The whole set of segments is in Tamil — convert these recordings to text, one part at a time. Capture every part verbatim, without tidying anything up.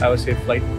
have a safe flight.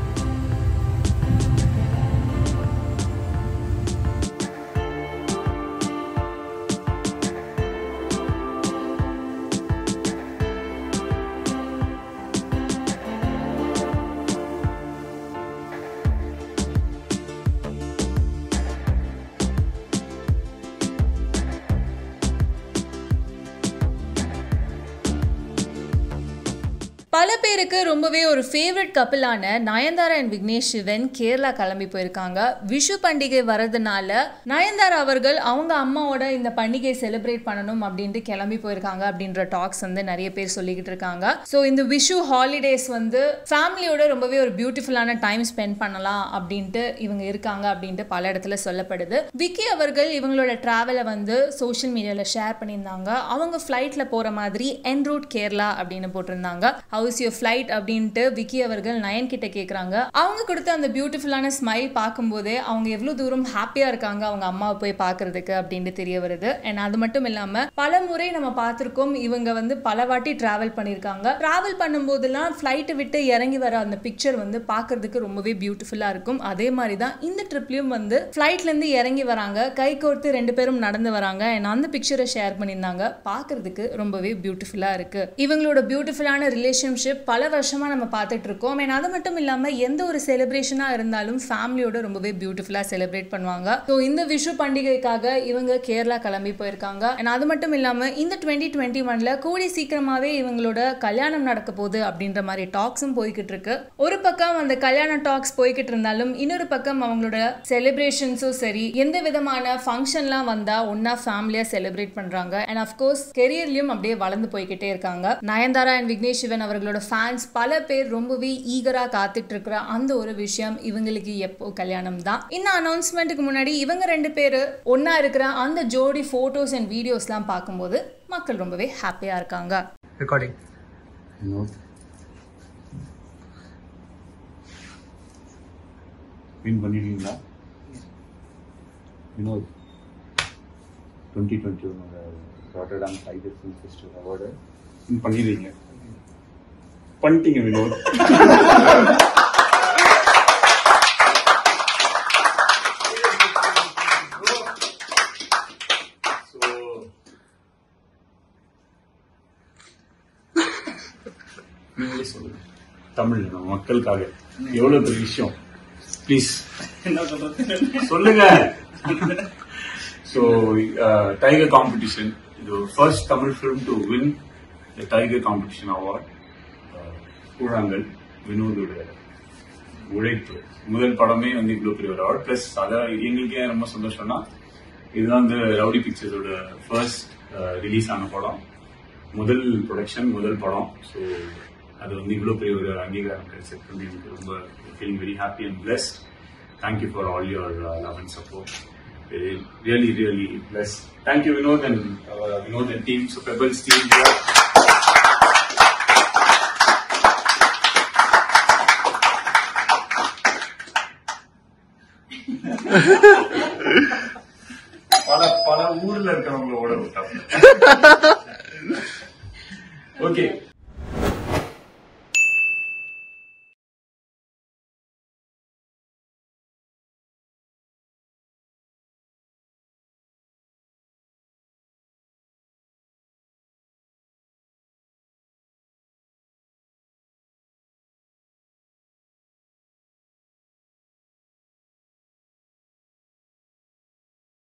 பல பேருக்கு ரொம்பவே ஒரு ஃபேவரட் கப்பிளான நயன்தாரா அண்ட் விக்னேஷ் சிவன் கேரளா கிளம்பி போயிருக்காங்க. விஷு பண்டிகை வரதுனால நயன்தாரா அவர்கள் அவங்க அம்மாவோட இந்த பண்டிகை செலிப்ரேட் பண்ணணும் அப்படின்ட்டு கிளம்பி போயிருக்காங்க அப்படின்ற டாக்ஸ் வந்து நிறைய பேர் சொல்லிக்கிட்டு இருக்காங்க. ஸோ இந்த விஷு ஹாலிடேஸ் வந்து ஃபேமிலியோட ரொம்பவே ஒரு பியூட்டிஃபுல்லான டைம் ஸ்பெண்ட் பண்ணலாம் அப்படின்ட்டு இவங்க இருக்காங்க அப்படின்ட்டு பல இடத்துல சொல்லப்படுது. விக்கி அவர்கள் இவங்களோட டிராவலை வந்து சோஷியல் மீடியாவில் ஷேர் பண்ணியிருந்தாங்க. அவங்க ஃப்ளைட்டில் போகிற மாதிரி என் ரூட் கேரளா அப்படின்னு போட்டிருந்தாங்க. ஹவுஸ் யுவர் ஃப்ளைட் அப்படின்ட்டு விக்கி அவர்கள் நயன் கிட்ட கேட்குறாங்க. அவங்க கொடுத்த அந்த பியூட்டிஃபுல்லான ஸ்மைல் பார்க்கும்போதே அவங்க எவ்வளோ தூரம் ஹாப்பியாக இருக்காங்க அவங்க அம்மாவை போய் பார்க்கறதுக்கு அப்படின்ட்டு தெரிய வருது. அண்ட் அது மட்டும் இல்லாமல் பல முறை நம்ம பார்த்துருக்கோம், இவங்க வந்து பல வாட்டி ட்ராவல் பண்ணியிருக்காங்க. ட்ராவல் பண்ணும்போதெல்லாம் ஃப்ளைட்டை விட்டு இறங்கி வர அந்த பிக்சர் வந்து பார்க்கறதுக்கு ரொம்பவே பியூட்டிஃபுல்லாக இருக்கும். அதே மாதிரி தான் இந்த ட்ரிப்லையும் வந்து ஃப்ளைட்லேருந்து இறங்கி வராங்க, கை கோர்த்து ரெண்டு பேரும் நடந்து வராங்க. அண்ட் அந்த பிக்சரை ஷேர் பண்ணியிருந்தாங்க. பார்க்கறதுக்கு ரொம்பவே பியூட்டிஃபுல்லாக இருக்கு. இவங்களோட பியூட்டிஃபுல்லான ரிலேஷன்ஷிப் பல வருஷமா நம்ம பார்த்துட்டு இருக்கோம். அண்ட் அது மட்டும் இல்லாமல் எந்த ஒரு செலிப்ரேஷனா இருந்தாலும் ஃபேமிலியோட ரொம்பவே பியூட்டிஃபுல்லா செலிப்ரேட் பண்ணுவாங்க. ஸோ இந்த விஷு பண்டிகைக்காக இவங்க கேரளா கிளம்பி போயிருக்காங்க. அண்ட் அது மட்டும் இல்லாமல் இந்த டுவெண்ட்டி டுவெண்ட்டி ஒன்ல கூடி சீக்கிரமாவே இவங்களோட கல்யாணம் நடக்க போகுது அப்படின்ற மாதிரி டாக்ஸும் போய்கிட்டு இருக்கு. ஒரு பக்கம் அந்த கல்யாண டாக்ஸ் போய்கிட்டு இருந்தாலும் இன்னொரு பக்கம் அவங்களோட செலிப்ரேஷன்ஸும் சரி, எந்த விதமான ஃபங்க்ஷன்லாம் வந்தா ஒன்னா ஃபேமிலியா செலிப்ரேட் பண்றாங்க. அண்ட் அஃப்கோர்ஸ் கெரியர்லயும் அப்படியே வளர்ந்து போய்கிட்டே இருக்காங்க. நயன்தாரா அண்ட் விக்னேஷ் சிவன் அவர்களோட ஃபேன்ஸ் பல பேர் ரொம்பவே ஈகரா காத்துட்டு இருக்கிற அந்த ஒரு விஷயம் இவங்களுக்கு எப்போ கல்யாணம் தான். இந்த அனௌன்ஸ்மெண்ட்டுக்கு முன்னாடி இவங்க ரெண்டு பேரு ஒன்னா இருக்கிற அந்த ஜோடி போட்டோஸ் அண்ட் வீடியோஸ்லாம் பார்க்கும்போது மக்கள் ரொம்பவே ஹாப்பியா இருக்காங்க. Recording. வின் பண்ணிட்டீங்களா? வினோத் டுவெண்ட்டி டுவெண்ட்டி ஒன்னோட Rotterdam Tiger film festival award win பண்ணிடுறீங்க. பண்ணிட்டீங்க வினோத். நீங்களே சொல்லுங்க, தமிழ் நம்ம மக்களுக்காக எவ்வளவு பெரிய விஷயம். ப்ளீஸ் என்ன சொல்றது சொல்லுங்க. ஸோ டைகர் காம்படிஷன், இது first Tamil film to win the tiger competition award. Koozhangal வினோதோட உழைப்பு, முதல் படமே வந்து இவ்வளோ பெரிய ஒரு அவார்ட். பிளஸ் அதான் எங்களுக்கு ஏன் ரொம்ப சந்தோஷம்னா, இதுதான் வந்து ரவுடி பிக்சர்ஸோட ஃபர்ஸ்ட் ரிலீஸ் ஆன படம், முதல் ப்ரொடக்ஷன், முதல் படம். ஸோ அது வந்து இவ்வளோ பெரிய ஒரு அங்கீகாரம் கிடைச்சிருக்கு. எனக்கு ரொம்ப feeling very happy and blessed. Thank you for all your love and support. Really really bless. Thank you Vinoth and Vinoth and team. So Pebbles team பல பல ஊர்ல இருக்கிறவங்களோட விட்டாங்க. ஓகே.